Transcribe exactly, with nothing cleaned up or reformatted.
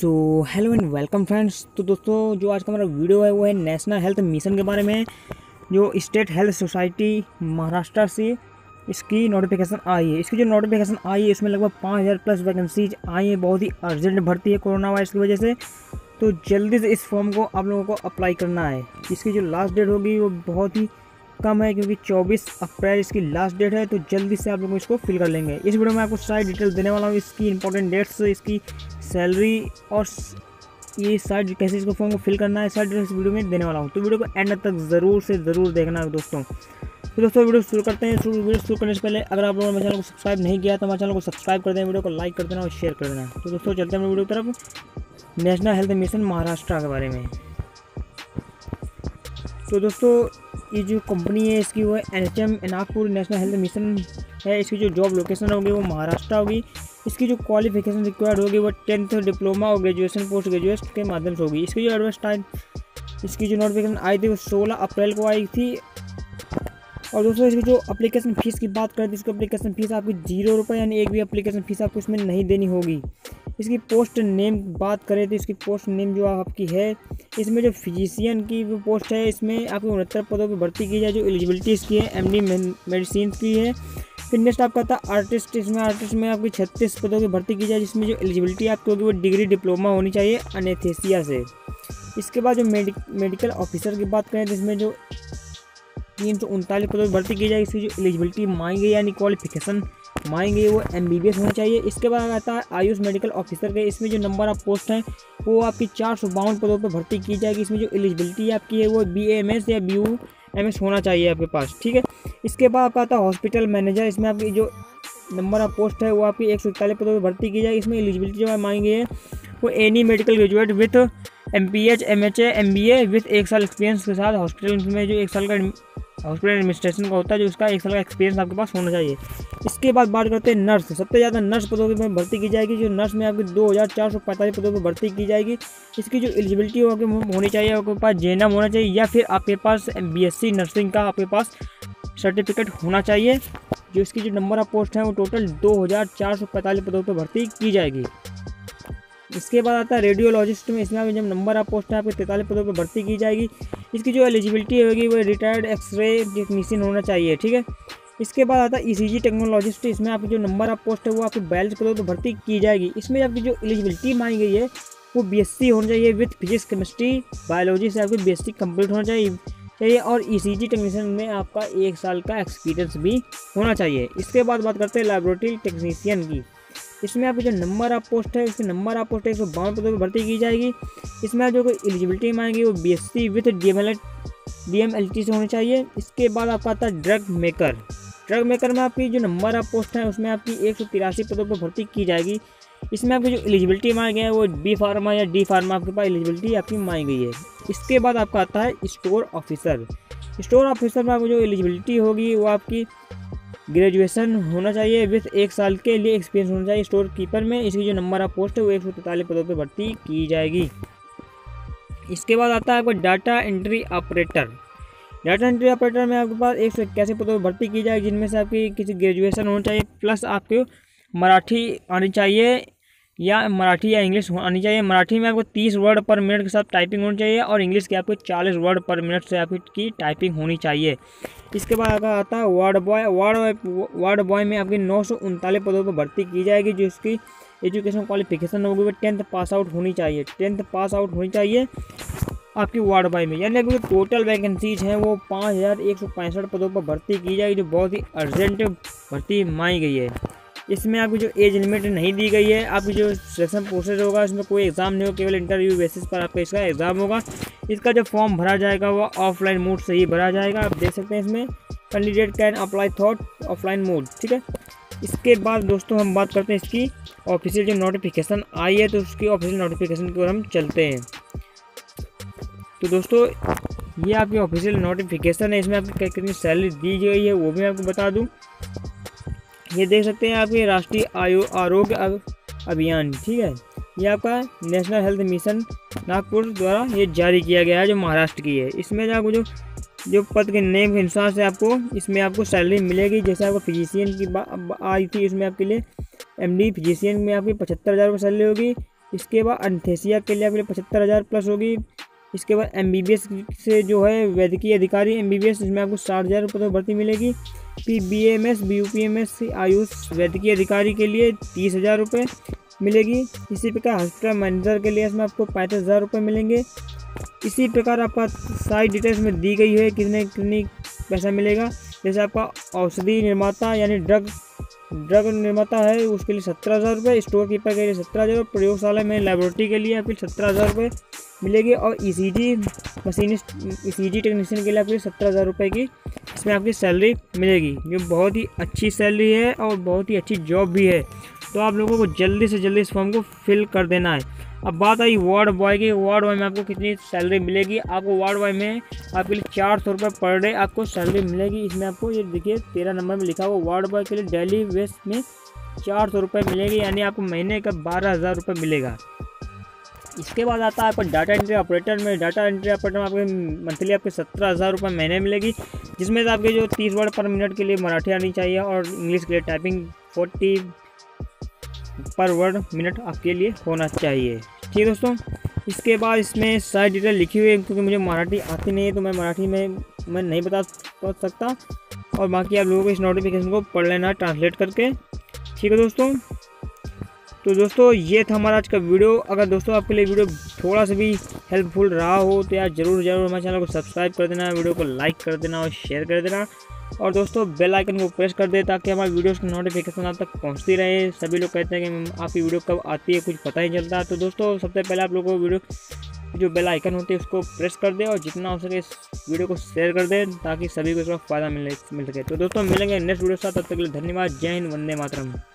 So hello and welcome friends. तो दोस्तों जो आज का हमारा वीडियो है वो है नेशनल हेल्थ मिशन के बारे में। जो स्टेट हेल्थ सोसाइटी महाराष्ट्र से इसकी नोटिफिकेशन आई है। इसकी जो नोटिफिकेशन आई है इसमें लगभग पाँच हज़ार प्लस वैकेंसीज आई है। बहुत ही अर्जेंट भर्ती है कोरोना वायरस की वजह से। तो जल्दी से इस फॉर्म को आप लोगों को अप्लाई करना है। इसकी जो लास्ट डेट होगी वो बहुत ही कम है क्योंकि चौबीस अप्रैल इसकी लास्ट डेट है। तो जल्दी से आप लोग इसको फिल कर लेंगे। इस वीडियो में आपको सारी डिटेल देने वाला हूँ, इसकी इंपॉर्टेंट डेट्स, इसकी सैलरी और ये सारी कैसे इसको फॉर्म को फिल करना है, सारी डिटेल्स वीडियो में देने वाला हूँ। तो वीडियो को एंड तक ज़रूर से ज़रूर देखना है दोस्तों। तो दोस्तों वीडियो शुरू करते हैं। शुरू वीडियो शुरू करने से पहले अगर आप लोगों ने मेरे चैनल को सब्सक्राइब नहीं किया तो हमारे चैनल को सब्सक्राइब कर दें, वीडियो को लाइक कर देना और शेयर कर देना। तो दोस्तों चलते हैं वीडियो की तरफ, नेशनल हेल्थ मिशन महाराष्ट्र के बारे में। तो दोस्तों ये जो कंपनी है इसकी वो है N H M Nagpur national health mission है। इसकी जो जॉब लोकेशन होगी वो महाराष्ट्र होगी। इसकी जो क्वालिफिकेशन रिक्वायर्ड होगी वो टेंथ डिप्लोमा और ग्रेजुएशन पोस्ट ग्रेजुएट के माध्यम से होगी। इसकी जो एडवर्टाइज इसकी जो नोटिफिकेशन आई थी वो सोलह अप्रैल को आई थी। और दोस्तों इसकी जो एप्लीकेशन फ़ीस की बात करें तो इसकी एप्लीकेशन फ़ीस आपकी जीरो रुपये, यानी एक भी एप्लीकेशन फ़ीस आपको इसमें नहीं देनी होगी। इसकी पोस्ट नेम बात करें तो इसकी पोस्ट नेम जो आपकी है इसमें जो फिजिशियन की वो पोस्ट है इसमें आपकी उनहत्तर पदों पर भर्ती की जाए। जो एलिजिबिलिटी इसकी है एम डी मेडिसिन की है। फिर नेक्स्ट आपका था आर्टिस्ट। इसमें आर्टिस्ट में आपकी छत्तीस पदों की भर्ती की जाए, जिसमें जो एलिजिबिलिटी आपकी होगी वो डिग्री डिप्लोमा होनी चाहिए अनेस्थीसिया से। इसके बाद जो मेडिक मेडिकल ऑफिसर की बात करें तो इसमें जो तीन सौ उनतालीस पदों पर भर्ती की जाए। इसकी जो एलिजिबिलिटी मांगी गई यानी क्वालिफिकेशन मांगी गई वो एम बी बी एस होना चाहिए। इसके बाद आता है आयुष मेडिकल ऑफिसर के। इसमें जो नंबर ऑफ पोस्ट हैं वो आपकी चार सौ बावन पदों पर भर्ती की जाएगी। इसमें जो एलिजिबिलिटी आपकी है वो बी एम एस या बी यू एम एस होना चाहिए आपके पास, ठीक है। इसके बाद आपका आता है हॉस्पिटल मैनेजर। इसमें आपकी जो नंबर ऑफ पोस्ट है वो आपकी एक सौ इकतालीस पदों पर भर्ती की जाएगी। इसमें एलिजिबिलिटी जो मांगी गई है वो any medical graduate with M P H M H A M B A with एक साल एक्सपीरियंस के साथ हॉस्पिटल में जो एक साल का हॉस्पिटल एडमिनिस्ट्रेशन का होता है जो उसका एक साल का एक्सपीरियंस आपके पास होना चाहिए। इसके बाद बात करते हैं नर्स। सबसे ज़्यादा नर्स पदों पर भर्ती की जाएगी। जो नर्स में आपकी दो हज़ार चार सौ पैंतालीस पदों पर भर्ती की जाएगी। इसकी जो एलिजिबिलिटी होनी चाहिए आपके पास जे एन एम होना चाहिए या फिर आपके पास बी एस सी नर्सिंग का आपके पास सर्टिफिकेट होना चाहिए। जो इसकी जो नंबर ऑफ पोस्ट है वो टोटल दो हज़ार चार सौ पैंतालीस पदों पर भर्ती की जाएगी। इसके बाद आता है रेडियोलॉजिस्ट में। इसमें जब नंबर ऑफ पोस्ट है आपके तैंतालीस पदों पर भर्ती की जाएगी। इसकी जो एलिजिबिलिटी होगी वो रिटायर्ड एक्सरे टेक्नीशियन होना चाहिए, ठीक है। इसके बाद आता है ई सी जी टेक्नोलॉजिस्ट। इसमें आपकी जो नंबर ऑफ पोस्ट है वो आपकी बयालीस पदों पर भर्ती की जाएगी। इसमें आपकी जो एलिजिबिलिटी मांगी गई है वो बी एस सी होना चाहिए विथ फिजिक्स केमिस्ट्री बायोलॉजी से आपकी बी एस सी कम्प्लीट होना चाहिए चाहिए और ई सी जी टेक्नीशियन में आपका एक साल का एक्सपीरियंस भी होना चाहिए। इसके बाद बात करते हैं लैबोरेटरी टेक्नीशियन की। इसमें आपकी जो नंबर ऑफ पोस्ट है उसकी नंबर ऑफ पोस्ट एक सौ बावन पदों पर भर्ती की जाएगी। इसमें जो कोई एलिजिबिलिटी मांगी वो B S C with D M L D M L T से होनी चाहिए। इसके बाद आपका आता है ड्रग मेकर। ड्रग मेकर में आपकी जो नंबर ऑफ पोस्ट है उसमें आपकी एक सौ तिरासी पदों पर भर्ती की जाएगी। इसमें आपकी जो एलिजिबिलिटी मांगी है वो बी फार्मा या डी फार्मा आपके पास एलिजिबिलिटी आपकी मांगी गई है। इसके बाद आपका आता है स्टोर ऑफिसर। स्टोर ऑफिसर में आपको जो एलिजिबिलिटी होगी वो आपकी ग्रेजुएशन होना चाहिए विथ एक साल के लिए एक्सपीरियंस होना चाहिए स्टोर कीपर में। इसकी जो नंबर ऑफ पोस्ट है वो एक सौ तैंतालीस पदों पर भर्ती की जाएगी। इसके बाद आता है आपको data entry operator. Data entry operator में आपके पास एक सौ इक्यासी पदों पर भर्ती की जाएगी, जिनमें से आपकी किसी ग्रेजुएशन होना चाहिए प्लस आपको मराठी आनी चाहिए या मराठी या इंग्लिश आनी चाहिए। मराठी में आपको तीस वर्ड पर मिनट के साथ टाइपिंग होनी चाहिए और इंग्लिश की आपको चालीस वर्ड पर मिनट से आपकी टाइपिंग होनी चाहिए। इसके बाद आपका आता है ward boy. Ward ward boy में आपकी नौ सौ उनतालीस पदों पर भर्ती की जाएगी। जो इसकी एजुकेशन क्वालिफिकेशन होगी वो टेंथ पास आउट होनी चाहिए टेंथ पास आउट होनी चाहिए आपकी वार्ड बॉय में। यानी आपकी टोटल वैकेंसीज हैं वो पाँच हज़ार एक सौ पैंसठ पदों पर भर्ती की जाएगी, जो बहुत ही अर्जेंट भर्ती मांगी गई है। इसमें आपकी जो एज लिमिट नहीं दी गई है। आपकी जो सिलेक्शन प्रोसेस होगा इसमें कोई एग्ज़ाम नहीं होगा, केवल इंटरव्यू बेसिस पर आपका इसका एग्ज़ाम होगा। इसका जो फॉर्म भरा जाएगा वो ऑफलाइन मोड से ही भरा जाएगा। आप देख सकते हैं इसमें candidate can apply thought offline mode, ठीक है। इसके बाद दोस्तों हम बात करते हैं इसकी ऑफिशियल जो नोटिफिकेशन आई है तो उसकी ऑफिशियल नोटिफिकेशन की ओर हम चलते हैं। तो दोस्तों ये आपकी ऑफिशियल नोटिफिकेशन है। इसमें आपकी कितनी सैलरी दी गई है वो भी आपको बता दूँ। ये देख सकते हैं आपके राष्ट्रीय आयो आरोग्य अभियान, ठीक है। ये आपका नेशनल हेल्थ मिशन नागपुर द्वारा ये जारी किया गया है जो महाराष्ट्र की है। इसमें जो आपको जो जो पद के नेम के अनुसार से आपको इसमें आपको सैलरी मिलेगी। जैसे आपको फिजिशियन की आई थी इसमें आपके लिए एमडी फिजिशियन में आपकी पचहत्तर हज़ार रुपये सैलरी होगी। इसके बाद एनेस्थीसिया के लिए आपके लिए पचहत्तर हज़ार प्लस होगी। इसके बाद एम बी बी एस से जो है वैद्यकीय अधिकारी एम बी बी एस, इसमें आपको साठ हज़ार रुपये तो भर्ती मिलेगी। फिर B M S B U P M S AYUSH वैद्यकीय अधिकारी के लिए तीस हज़ार रुपये मिलेगी। इसी प्रकार हॉस्पिटल मैनेजर के लिए इसमें आपको पैंतीस हज़ार रुपये मिलेंगे। इसी प्रकार आपका साइड डिटेल्स में दी गई है कितने कितनी पैसा मिलेगा। जैसे आपका औषधि निर्माता यानी ड्रग ड्रग निर्माता है उसके लिए सत्रह हज़ार रुपये, स्टोर कीपर के लिए सत्रह हज़ार, प्रयोगशाला में लेबोरेटरी के लिए आपके सत्रह हज़ार रुपये मिलेगी। और ई सी जी मशीनिस्ट ई सी जी टेक्नीशियन के लिए आपके सत्रह हज़ार रुपये की इसमें आपकी सैलरी मिलेगी, जो बहुत ही अच्छी सैलरी है और बहुत ही अच्छी जॉब भी है। तो आप लोगों को जल्दी से जल्दी इस फॉर्म को फिल कर देना है। अब बात आई वार्ड बॉय की। वार्ड बॉय में आपको कितनी सैलरी मिलेगी। आपको वार्ड बॉय में आपके लिए चार सौ रुपये पर डे आपको सैलरी मिलेगी। इसमें आपको ये देखिए तेरह नंबर में लिखा हुआ वार्ड बॉय के लिए डेली बेस में चार सौ रुपये मिलेगी, यानी आपको महीने का बारह हज़ार रुपये मिलेगा। इसके बाद आता है आपको डाटा एंट्री ऑपरेटर में। डाटा एंट्री ऑपरेटर में आपके मंथली आपके सत्रह हज़ार रुपये महीने मिलेगी, जिसमें से आपके जो तीस वर्ड पर मिनट के लिए मराठी आनी चाहिए और इंग्लिश के लिए टाइपिंग फोर्टी पर वर्ड मिनट आपके लिए होना चाहिए। ठीक है दोस्तों, इसके बाद इसमें सारी डिटेल लिखी हुई है, क्योंकि मुझे मराठी आती नहीं है तो मैं मराठी में मैं नहीं बता सकता, और बाकी आप लोगों को इस नोटिफिकेशन को पढ़ लेना ट्रांसलेट करके। ठीक है दोस्तों, तो दोस्तों ये था हमारा आज का वीडियो। अगर दोस्तों आपके लिए वीडियो थोड़ा सा भी हेल्पफुल रहा हो तो यार ज़रूर ज़रूर हमारे चैनल को सब्सक्राइब कर देना, वीडियो को लाइक कर देना और शेयर कर देना, और दोस्तों बेल आइकन को प्रेस कर दे ताकि हमारे वीडियोस की नोटिफिकेशन आप तक पहुंचती रहे। सभी लोग कहते हैं कि आपकी वीडियो कब आती है कुछ पता ही नहीं चलता। तो दोस्तों सबसे पहले आप लोगों को वीडियो जो बेल आइकन होती है उसको प्रेस कर दे और जितना हो सके इस वीडियो को शेयर कर दे ताकि सभी को इसका फ़ायदा मिले मिल सके। तो दोस्तों मिलेंगे नेक्स्ट वीडियो के साथ, तब तक के लिए धन्यवाद। जय हिंद, वंदे मातरम।